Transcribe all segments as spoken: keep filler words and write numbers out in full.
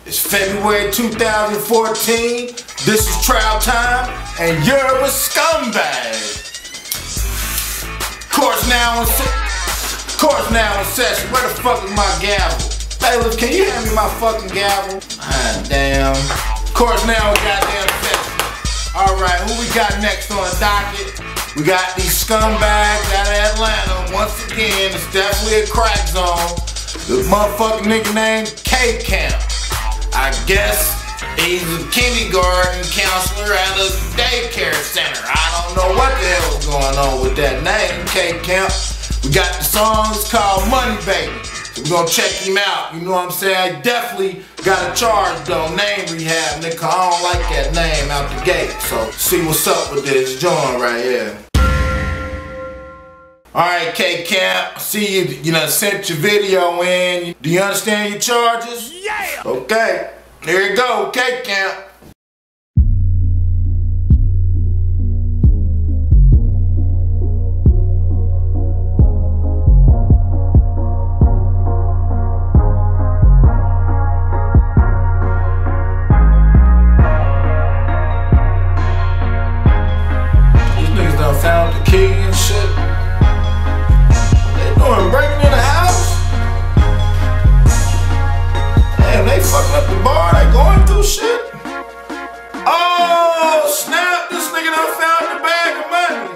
It's February two thousand fourteen. This is trial time, and you're a scumbag. Course now in se course now in session. Where the fuck is my gavel? Bailiff, can you hand me my fucking gavel? Ah, damn. Course now in goddamn session. All right, who we got next on the docket? We got these scumbags out of Atlanta. Once again, it's definitely a crack zone. The motherfucking nigga named K-Camp. I guess he's a kindergarten counselor at a daycare center. I don't know what the hell is going on with that name, K-Camp. We got the songs called Money Baby. So we're gonna check him out. You know what I'm saying? I definitely got a charge though, name rehab, nigga. I don't like that name out the gate. So see what's up with this joint right here. Alright, K-Camp, see you, you know, sent your video in. Do you understand your charges? Yeah! Okay, here you go, K-Camp. These niggas done found the key and shit. Breaking in the house? Damn, they fucking up the bar, they going through shit. Oh, snap, this nigga done found the bag of money.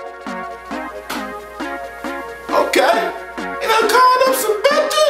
Okay, he done called up some bitches.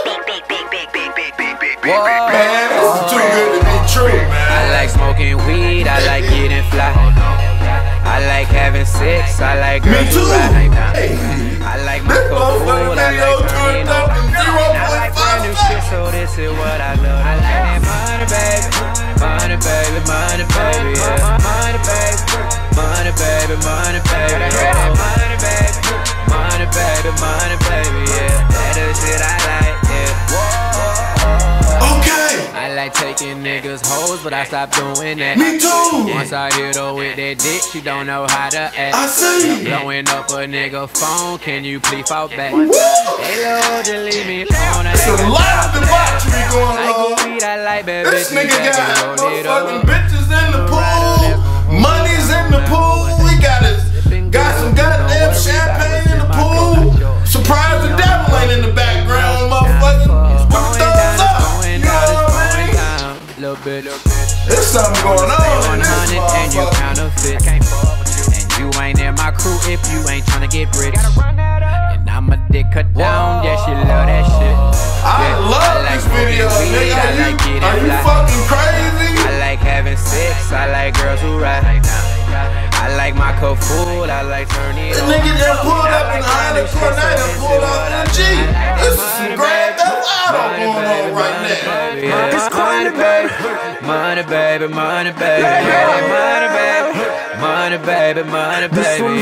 Man, this is too good to be true, man. I like smoking weed, I like getting fly. I like having sex, I like girls who ride. Hey. I like my cold food, I like turning up. I like brand new shit, so this is what I love. I like that money, baby, money, baby, money, baby, yeah. Money, baby, money, baby, money, baby, yeah. Money, baby, money, baby, money, baby, yeah. That is shit I like, yeah. Okay. I like taking niggas hoes, but I stopped doing that. Me too. Once I hit her with that dick, she don't know how to act. I see. Blowing up a nigga phone, can you please fall back? Woo. Hey Lord, just leave me alone. It's a lot of debauchery going I on. like weed, I like bad This bitches, nigga got baby, motherfucking bitches in the pool, money's in the pool, we got his, got some goddamn champagne in the pool. Surprise the devil ain't in the background, motherfucker. Put the thumbs up, you know what I mean? Little bit, little bit. There's something going on in this and you motherfucker. counterfeit. And you ain't in my crew if you ain't tryna get rich. And I'ma dick her down, yeah, she love that shit. I Yeah, love I like this video, smoking weed, nigga. I Are you, like getting are you fly. fucking crazy? I like having sex, I like girls who ride. I like my cold food, I like turning This on. nigga just pulled up in Island Cornet and pulled off in a G. This is some grand theft auto going on right now. It's money, baby, money, baby, money, baby, money, baby, money, baby, money, baby.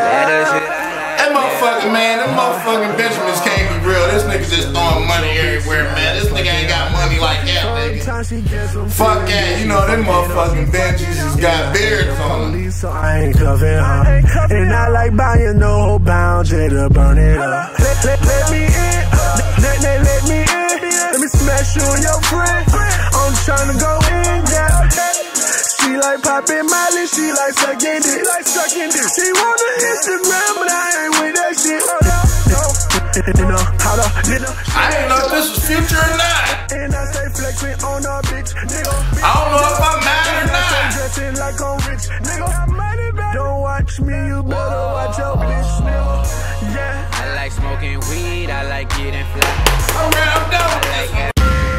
That motherfucking man, them motherfucking Benjamins can't be real. This nigga just throwing money everywhere, man. This nigga ain't got money like that, nigga. Fuck that, you know them motherfucking Benjis just got beards on them. So I ain't cuffing her. And I like buying no whole bound, to burn it up. Let, let, let me in, let, let, let me in. Let me smash you and your friend. I'm trying to go in, yeah. She like popping Molly, she like sucking dick. She like sucking dick. She wanna Instagram, but I ain't with that shit. You know, how the, you know. I didn't know if this was Future or not. And I stay flexing on a bitch, nigga. I don't know if I'm mad or not. Dressing like I'm rich, nigga. Don't watch me, you better watch your bitch, nigga. Yeah. I like smoking weed, I like getting fly. Alright, I'm done with this.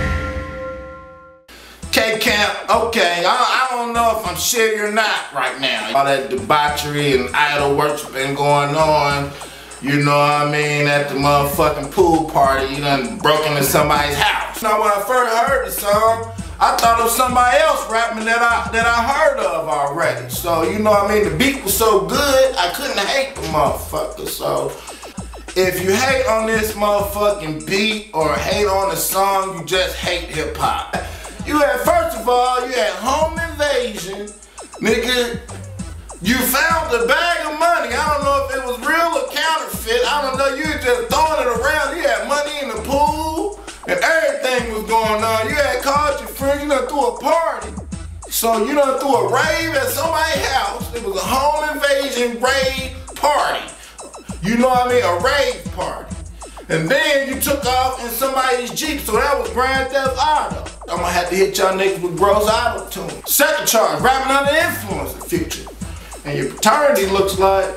K-Camp, okay, I, I don't know if I'm shitty or not right now. All that debauchery and idol worship been going on, you know what I mean, at the motherfucking pool party. You done broke into somebody's house. Now when I first heard the song, I thought it was somebody else rapping that I that I heard of already. So you know what I mean, the beat was so good, I couldn't hate the motherfucker. So if you hate on this motherfucking beat or hate on the song, you just hate hip hop. You had, first of all, you had home invasion, nigga. You found a bag of money. I don't know if it was real or counterfeit. I don't know. You were just throwing it around. You had money in the pool and everything was going on. You had called your friend. friends, you done threw a party. So you done threw a rave at somebody's house. It was a home invasion rave party. You know what I mean? A rave party. And then you took off in somebody's Jeep, so that was Grand Theft Auto. I'm gonna have to hit y'all niggas with gross auto tune. Second charge, rapping under influence in Future. And your paternity looks like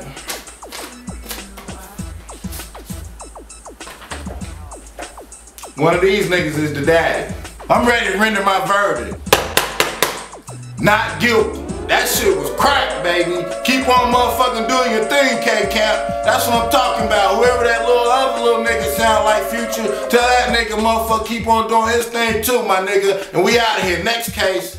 one of these niggas is the daddy. I'm ready to render my verdict. Not guilty. That shit was crack, baby. Keep on motherfucking doing your thing, K-Camp. That's what I'm talking about. Whoever that little other little nigga sound like Future, tell that nigga motherfucker keep on doing his thing too, my nigga. And we out of here. Next case.